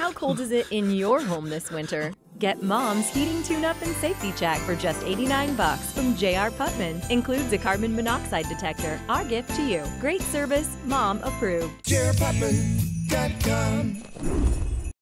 How cold is it in your home this winter? Get Mom's Heating Tune-Up and Safety Check for just $89 from J.R. Putman. Includes a carbon monoxide detector. Our gift to you. Great service, Mom approved. JRPutman.com